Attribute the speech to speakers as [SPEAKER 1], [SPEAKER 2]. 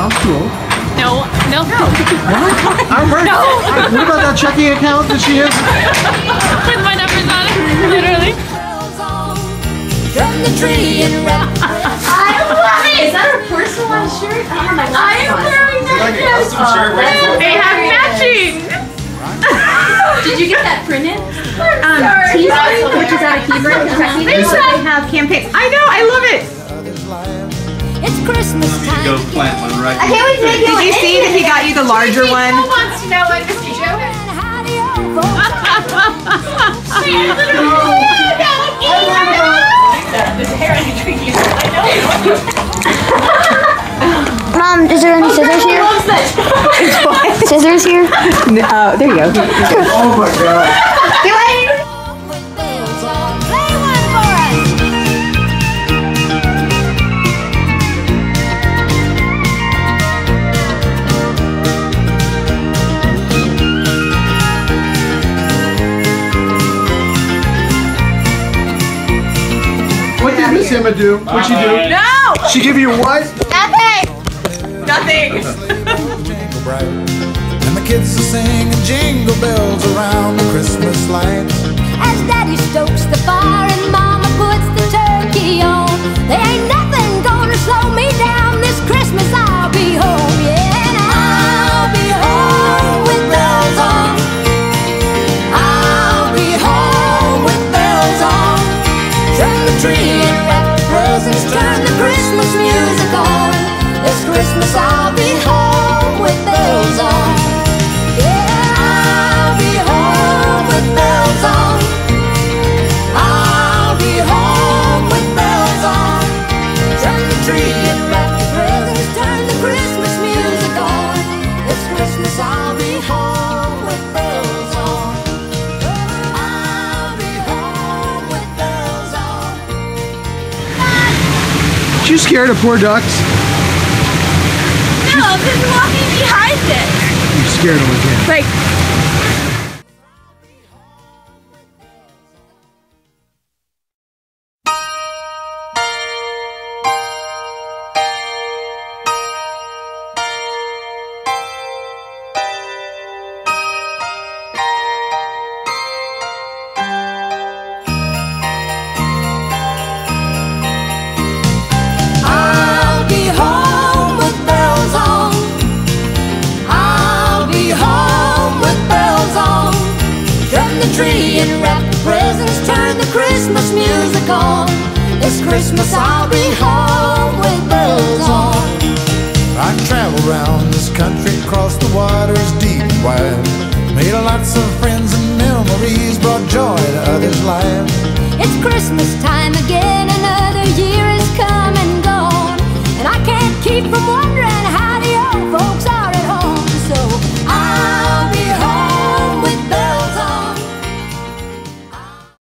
[SPEAKER 1] house too old?
[SPEAKER 2] No.
[SPEAKER 1] What? I'm hurt.
[SPEAKER 2] No.
[SPEAKER 1] What about that checking account that she has?
[SPEAKER 2] With my numbers on it, literally.
[SPEAKER 3] From the tree and wrap.
[SPEAKER 4] I love it! Is that a personalized shirt? I have my
[SPEAKER 2] I am wearing that shirt. They have matching.
[SPEAKER 4] Did you get that printed?
[SPEAKER 5] Teespring, which is out of Hebron, Kentucky. They have campaigns. I know, I love it.
[SPEAKER 3] It's Christmas time.
[SPEAKER 6] Go plant one right
[SPEAKER 4] I can't wait to make
[SPEAKER 5] Did you see that he got you the larger one?
[SPEAKER 2] Who wants to know what Mr. Joe is?
[SPEAKER 7] Mom, is there any scissors here? Scissors here?
[SPEAKER 5] No, there you go.
[SPEAKER 1] Oh my god.
[SPEAKER 3] Play one for us.
[SPEAKER 1] What did Miss Emma do? What'd she do?
[SPEAKER 5] No!
[SPEAKER 1] She give you what?
[SPEAKER 5] Nothing!
[SPEAKER 8] Jingle bright, and the kids are singing jingle bells around the Christmas lights.
[SPEAKER 3] As Daddy stokes the fire and Mama puts the turkey on, there ain't nothing gonna slow me down. This Christmas I'll be home, yeah, and I'll be home with bells on. I'll be home with bells on. Trim the tree and wrap the presents, turn the Christmas music on. This Christmas I'll be home with bells on. Yeah, I'll be home with bells on. I'll be home with bells on. Turn the tree and wrap the presents, turn the Christmas music on. This Christmas I'll be home with bells on. I'll be home with bells on.
[SPEAKER 1] You scared of poor ducks?
[SPEAKER 2] No, I'm just walking behind it.
[SPEAKER 1] You scared them again.
[SPEAKER 2] Like,
[SPEAKER 3] I'll be home with bells on. I'll be home with bells on. Trim the tree and wrap the presents, turn the Christmas music on. This Christmas I'll be home with bells on.
[SPEAKER 8] I traveled around this country, crossed the waters deep and wide. Made lots of friends and memories, brought joy to others' lives.
[SPEAKER 3] It's Christmas time again, another year is coming